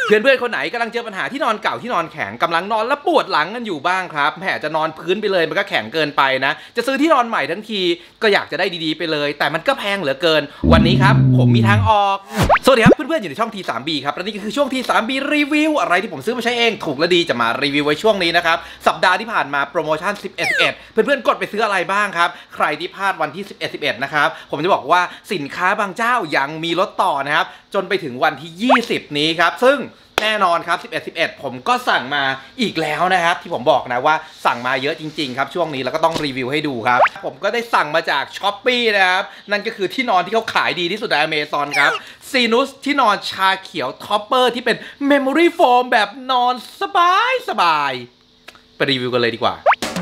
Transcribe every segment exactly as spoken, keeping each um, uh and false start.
เพื่อนๆคนไหนกำลังเจอปัญหาที่นอนเก่าที่นอนแข็งกำลังนอนแล้วปวดหลังกันอยู่บ้างครับแหมจะนอนพื้นไปเลยมันก็แข็งเกินไปนะจะซื้อที่นอนใหม่ทั้งทีก็อยากจะได้ดีๆไปเลยแต่มันก็แพงเหลือเกินวันนี้ครับผมมีทางออกสวัสดีครับเพื่อนๆอยู่ในช่อง ที ทรี บี ครับและนี่ก็คือช่วง ที ทรี บี รีวิวอะไรที่ผมซื้อมาใช้เองถูกและดีจะมารีวิวไว้ช่วงนี้นะครับสัปดาห์ที่ผ่านมาโปรโมชั่นสิบเอ็ด สิบเอ็ดเพื่อนๆกดไปซื้ออะไรบ้างครับใครที่พลาดวันที่สิบเอ็ด สิบเอ็ดนะครับผมจะบอกว่าสินค้าบางเจ้ายังมีลดต่อนะครับจนไปถึงวันที่ยี่สิบนี้ครับซึ่งแน่นอนครับสิบเอ็ด สิบเอ็ดผมก็สั่งมาอีกแล้วนะครับที่ผมบอกนะว่าสั่งมาเยอะจริงๆครับช่วงนี้แล้วก็ต้องรีวิวให้ดูครับผมก็ได้สั่งมาจาก ช้อปปี้ นะครับนั่นก็คือที่นอนที่เขาขายดีที่สุดใน อเมซอน ครับ ซีนุส ที่นอนชาเขียวท็อปเปอร์ที่เป็น Memory Foam แบบนอนสบายสบายไปรีวิวกันเลยดีกว่า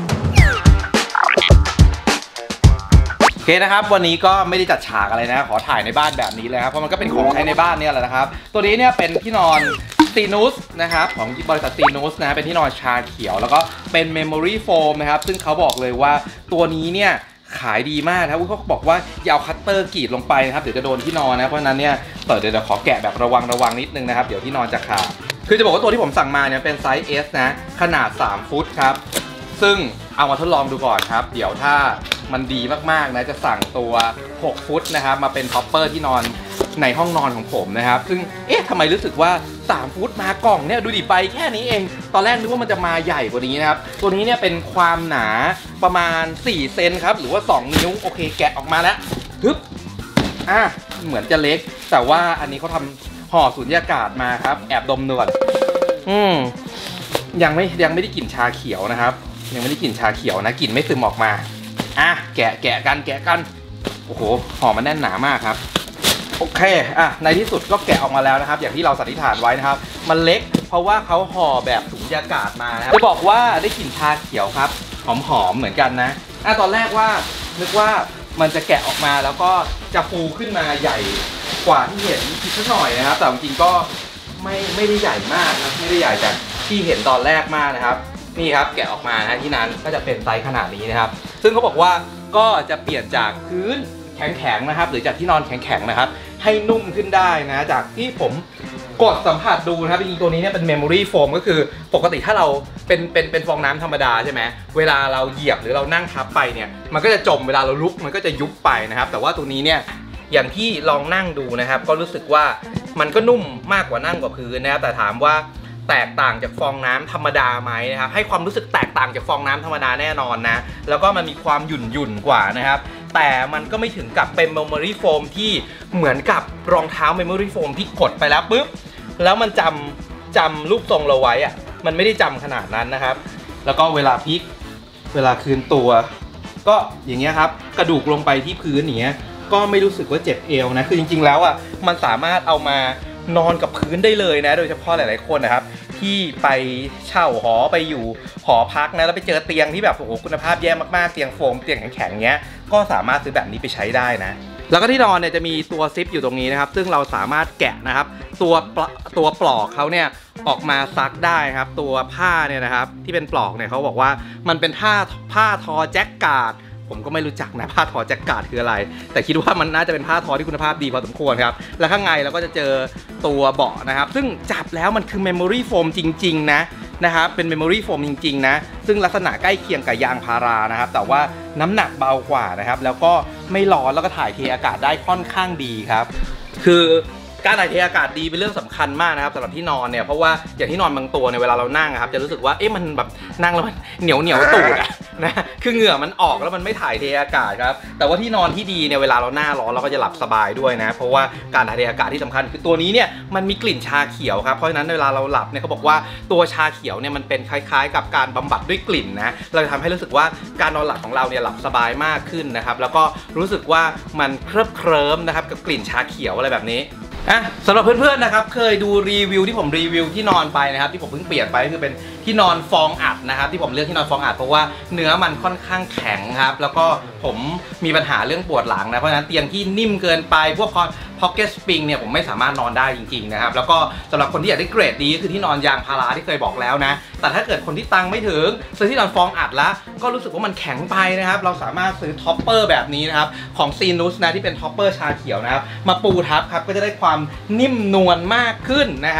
โอเคนะครับวันนี้ก็ไม่ได้จัดฉากอะไรนะขอถ่ายในบ้านแบบนี้เลยครับเพราะมันก็เป็นของใช้ในบ้านเนี่ยแหละนะครับตัวนี้เนี่ยเป็นที่นอนซีนุสนะครับของบริษัทซีนุสนะเป็นที่นอนชาเขียวแล้วก็เป็น Memory Foam นะครับซึ่งเขาบอกเลยว่าตัวนี้เนี่ยขายดีมากนะครับเขาบอกว่าอย่าเอาคัตเตอร์กรีดลงไปนะครับเดี๋ยวจะโดนที่นอนนะเพราะฉะนั้นเนี่ยเปิดเดี๋ยวขอแกะแบบระวังระวังนิดนึงนะครับเดี๋ยวที่นอนจะขาดคือจะบอกว่าตัวที่ผมสั่งมาเนี่ยเป็นไซส์ เอส นะขนาดสามฟุตครับซึ่งเอามาทดลองดูก่อนครับเดี๋ยวถ้ามันดีมากๆนะจะสั่งตัวหกฟุตนะครับมาเป็นท็อปเปอร์ที่นอนในห้องนอนของผมนะครับซึ่งเอ๊ะทำไมรู้สึกว่าสามฟุตมากล่องเนี่ยดูดิใบแค่นี้เองตอนแรกนึกว่ามันจะมาใหญ่กว่านี้นะครับตัวนี้เนี่ยเป็นความหนาประมาณสี่เซนครับหรือว่าสองนิ้วโอเคแกะออกมาแล้วฮึบอ่ะเหมือนจะเล็กแต่ว่าอันนี้เขาทำห่อสุญญากาศมาครับแอบดมหนวดอืมยังไม่ยังไม่ได้กลิ่นชาเขียวนะครับยังไม่ได้กลิ่นชาเขียวนะกลิ่นไม่ซึมออกมาอ่ะแกะแกะกันแกะกันโอ้โหห่อมันแน่นหนามากครับโอเคอ่ะในที่สุดก็แกะออกมาแล้วนะครับอย่างที่เราสันนิษฐานไว้นะครับมันเล็กเพราะว่าเขาห่อแบบสุญญากาศมานะครับจะบอกว่าได้กลิ่นชาเขียวครับหอมๆเหมือนกันนะอ่ะตอนแรกว่านึกว่ามันจะแกะออกมาแล้วก็จะฟูขึ้นมาใหญ่กว่าที่เห็นนิดหน่อยนะครับแต่จริงๆก็ไม่ไม่ได้ใหญ่มากนะไม่ได้ใหญ่จากที่เห็นตอนแรกมากนะครับนี่ครับแกะออกมานะที่นั้นก็จะเป็นไซส์ขนาดนี้นะครับซึ่งเขาบอกว่าก็จะเปลี่ยนจากพื้นแข็งๆนะครับหรือจากที่นอนแข็งๆนะครับให้นุ่มขึ้นได้นะจากที่ผมกดสัมผัสดูนะครับจริงๆตัวนี้เนี่ยเป็น Memory Foam ก็คือปกติถ้าเราเป็นเป็นเป็นฟองน้ำธรรมดาใช่ไหมเวลาเราเหยียบหรือเรานั่งทับไปเนี่ยมันก็จะจมเวลาเราลุกมันก็จะยุบไปนะครับแต่ว่าตัวนี้เนี่ยอย่างที่ลองนั่งดูนะครับก็รู้สึกว่ามันก็นุ่มมากกว่านั่งกว่าพื้นนะครับแต่ถามว่าแตกต่างจากฟองน้ำธรรมดาไหมนะครับให้ความรู้สึกแตกต่างจากฟองน้ำธรรมดาแน่นอนนะแล้วก็มันมีความหยุ่นหยุ่นกว่านะครับแต่มันก็ไม่ถึงกับเป็น Memory Foam ที่เหมือนกับรองเท้า Memory Foam ที่กดไปแล้วปุ๊บแล้วมันจำจำรูปทรงเราไว้อะมันไม่ได้จำขนาดนั้นนะครับแล้วก็เวลาพลิกเวลาคืนตัวก็อย่างเงี้ยครับกระดูกลงไปที่พื้นอย่างเงี้ยก็ไม่รู้สึกว่าเจ็บเอวนะคือจริงๆแล้วอ่ะมันสามารถเอามานอนกับพื้นได้เลยนะโดยเฉพาะหลายๆคนนะครับที่ไปเช่าหอไปอยู่หอพักนะแล้วไปเจอเตียงที่แบบโอ้โหคุณภาพแย่มากๆเตียงโฟมเตียงแข็งๆเงี้ยก็สามารถซื้อแบบนี้ไปใช้ได้นะแล้วก็ที่นอนเนี่ยจะมีตัวซิปอยู่ตรงนี้นะครับซึ่งเราสามารถแกะนะครับตัวตัวปลอกเขาเนี่ยออกมาซักได้ครับตัวผ้าเนี่ยนะครับที่เป็นปลอกเนี่ยเขาบอกว่ามันเป็นผ้าผ้าทอแจ็คการ์ดผมก็ไม่รู้จักนะผ้าทอแจ็คการ์ดคืออะไรแต่คิดว่ามันน่าจะเป็นผ้าทอที่คุณภาพดีพอสมควรครับแล้วข้างในเราก็จะเจอตัวเบาะนะครับซึ่งจับแล้วมันคือ Memory Foam จริงๆนะนะครับเป็น Memory Foam จริงๆนะซึ่งลักษณะใกล้เคียงกับยางพารานะครับแต่ว่าน้ำหนักเบากว่านะครับแล้วก็ไม่ร้อนแล้วก็ถ่ายเทอากาศได้ค่อนข้างดีครับคือการถ่ายเทอากาศดีเป็นเรื่องสำคัญมากนะครับสำหรับที่นอนเนี่ยเพราะว่าอย่างที่นอนบางตัวเนี่ยเวลาเรานั่งครับจะรู้สึกว่าเอ๊ะมันแบบนั่งแล้วมันเหนียวเหนียวตูดอะนะคือเหงื่อมันออกแล้วมันไม่ถ่ายเทอากาศครับแต่ว่าที่นอนที่ดีเนี่ยเวลาเราหน้าร้อนเราก็จะหลับสบายด้วยนะเพราะว่าการถ่ายเทอากาศที่สำคัญคือตัวนี้เนี่ยมันมีกลิ่นชาเขียวครับเพราะฉะนั้นเวลาเราหลับเนี่ยเขาบอกว่าตัวชาเขียวเนี่ยมันเป็นคล้ายๆกับการบำบัดด้วยกลิ่นนะเราจะทำให้รู้สึกว่าการนอนหลับของเราเนี่ยหลับสบายมากขึ้นนะครับแล้วก็รู้สึกว่ามันเคลิบเคลิ้มนะครับกับกลิ่นชาเขียวอะไรแบบนี้อ่ะสำหรับเพื่อนๆนะครับเคยดูรีวิวที่ผมรีวิวที่นอนไปนะครับที่ผมเพิ่งเปลี่ยนไปคือเป็นที่นอนฟองอัดนะครับที่ผมเลือกที่นอนฟองอัดเพราะว่าเนื้อมันค่อนข้างแข็งครับแล้วก็ผมมีปัญหาเรื่องปวดหลังนะเพราะฉะนั้นเตียงที่นิ่มเกินไปพวกพ็อกเก็ตสปริงเนี่ยผมไม่สามารถนอนได้จริงๆนะครับแล้วก็สำหรับคนที่อยากได้เกรดดีก็คือที่นอนยางพาราที่เคยบอกแล้วนะแต่ถ้าเกิดคนที่ตังไม่ถึงซื้อที่นอนฟองอัดแล้วก็รู้สึกว่ามันแข็งไปนะครับเราสามารถซื้อท็อปเปอร์แบบนี้นะครับของซีนุสนะที่เป็นท็อปเปอร์ชาเขียวนะครับมาปูทับครับก็จะได้ความนิ่มนวลมากขึ้นนะครับ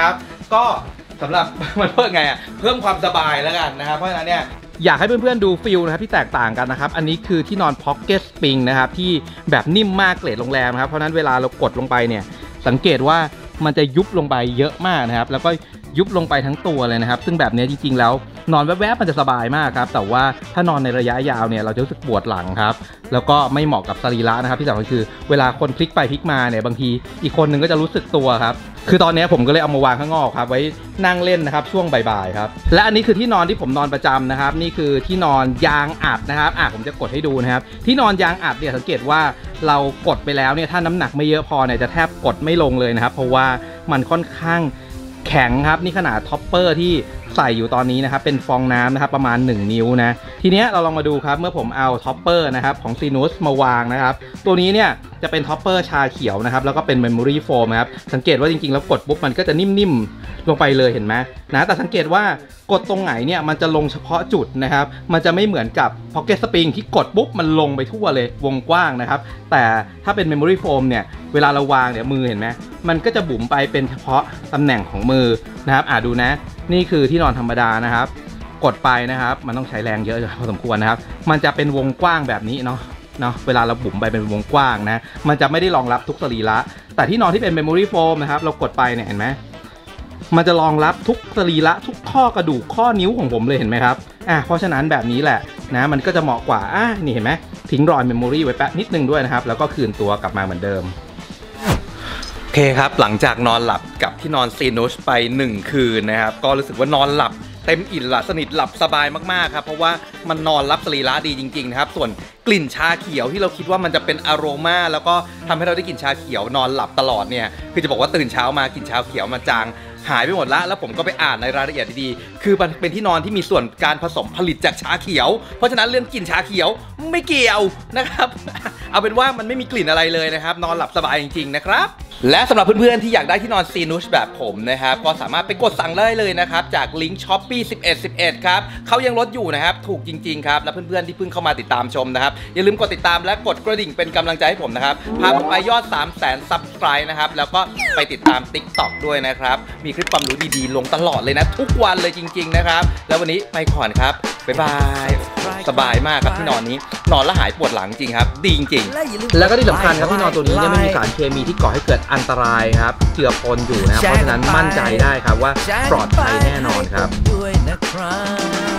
ก็สำหรับมันเพิ่มไงอ่ะเพิ่มความสบายแล้วกันนะครับเพราะฉะนั้นเนี่ยอยากให้เพื่อนๆดูฟิลนะครับที่แตกต่างกันนะครับอันนี้คือที่นอน Pocket Spring นะครับที่แบบนิ่มมากเกรดโรงแรมนะครับเพราะฉะนั้นเวลาเรากดลงไปเนี่ยสังเกตว่ามันจะยุบลงไปเยอะมากนะครับแล้วก็ยุบลงไปทั้งตัวเลยนะครับซึ่งแบบนี้จริงๆแล้วนอนแวบๆมันจะสบายมากครับแต่ว่าถ้านอนในระยะยาวเนี่ยเราจะรู้สึกปวดหลังครับแล้วก็ไม่เหมาะกับสรีระนะครับที่สำคัญคือเวลาคนพลิกไปพลิกมาเนี่ยบางทีอีกคนนึงก็จะรู้สึกตัวครับคือตอนนี้ผมก็เลยเอามาวางข้างนอกครับไว้นั่งเล่นนะครับช่วงบ่ายๆครับและอันนี้คือที่นอนที่ผมนอนประจำนะครับนี่คือที่นอนยางอัดนะครับอ่ะผมจะกดให้ดูนะครับที่นอนยางอัดเนี่ยสังเกตว่าเรากดไปแล้วเนี่ยถ้าน้ำหนักไม่เยอะพอเนี่ยจะแทบกดไม่ลงเลยนะครับเพราะว่ามันค่อนข้างแข็งครับนี่ขนาดท็อปเปอร์ที่ใส่อยู่ตอนนี้นะครับเป็นฟองน้ำนะครับประมาณหนึ่งนิ้วนะทีเนี้ยเราลองมาดูครับเมื่อผมเอาท็อปเปอร์นะครับของซีนูสมาวางนะครับตัวนี้เนี่ยจะเป็นท็อปเปอร์ชาเขียวนะครับแล้วก็เป็นเมมโมรี่โฟมนะครับสังเกตว่าจริงๆแล้วกดปุ๊บมันก็จะนิ่มๆลงไปเลยเห็นไหมนะแต่สังเกตว่ากดตรงไหนเนี่ยมันจะลงเฉพาะจุดนะครับมันจะไม่เหมือนกับ Pocket Spring ที่กดปุ๊บมันลงไปทั่วเลยวงกว้างนะครับแต่ถ้าเป็นเมมโมรี่โฟมเนี่ยเวลาเราวางเนี่ยมือเห็นไหมมันก็จะบุ๋มไปเป็นเฉพาะตำแหน่งของมือนะครับอ่ะดูนะนี่คือที่นอนธรรมดานะครับกดไปนะครับมันต้องใช้แรงเยอะพอสมควรนะครับมันจะเป็นวงกว้างแบบนี้เนาะเนาะเวลาเราบุ๋มไปเป็นวงกว้างนะมันจะไม่ได้รองรับทุกสรีระแต่ที่นอนที่เป็นเมมโมรี่โฟมนะครับเรากดไปเนี่ยเห็นไหมมันจะรองรับทุกสรีระทุกข้อกระดูกข้อนิ้วของผมเลยเห็นไหมครับอ่ะเพราะฉะนั้นแบบนี้แหละนะมันก็จะเหมาะกว่าอ่ะนี่เห็นไหมทิ้งรอยเมมโมรี่ไว้แป๊บนิดนึงด้วยนะครับแล้วก็คืนตัวกลับมาเหมือนเดิมโอเคครับหลังจากนอนหลับกับที่นอนซีนูสไปหนึ่งคืนนะครับก็รู้สึกว่านอนหลับเต็มอิ่มหลับสนิทหลับสบายมากๆครับเพราะว่ามันนอนรับสรีระดีจริงๆนะครับส่วนกลิ่นชาเขียวที่เราคิดว่ามันจะเป็นอโรมาแล้วก็ทำให้เราได้กลิ่นชาเขียวนอนหลับตลอดเนี่ยคือจะบอกว่าตื่นเช้ามากลิ่นชาเขียวมันจางหายไปหมดแล้วแล้วผมก็ไปอ่านในรายละเอียดดีๆคือมันเป็นที่นอนที่มีส่วนการผสมผลิตจากชาเขียวเพราะฉะนั้นเรื่องกลิ่นชาเขียวไม่เกี่ยวนะครับเอาเป็นว่ามันไม่มีกลิ่นอะไรเลยนะครับนอนหลับสบายจริงๆนะครับและสำหรับเพื่อนๆที่อยากได้ที่นอนซีนูสแบบผมนะครับก็สามารถไปกดสั่งได้เลยนะครับจากลิงก์ช้อปปี้สิบเอ็ด สิบเอ็ดครับเขายังลดอยู่นะครับถูกจริงๆครับและเพื่อนๆที่เพิ่งเข้ามาติดตามชมนะครับอย่าลืมกดติดตามและกดกระดิ่งเป็นกำลังใจให้ผมนะครับพาผมไปยอด สามแสน ซับสไครบ์ นะครับแล้วก็ไปติดตาม ติ๊กต็อก ด้วยนะครับมีคลิปความรู้ดีๆลงตลอดเลยนะทุกวันเลยจริงๆนะครับแล้ววันนี้ไปก่อนครับบ๊ายบายสบายมากครับที่นอนนี้นอนแล้วหายปวดหลังจริงครับดีจริงๆแล้วก็ที่สำคัญครับที่นอนตัวนี้เนี่ยไม่มีสารเคมีที่ก่อให้เกิดอันตรายครับเจือปนอยู่นะครับเพราะฉะนั้นมั่นใจได้ครับว่าปลอดภัยแน่นอนครับ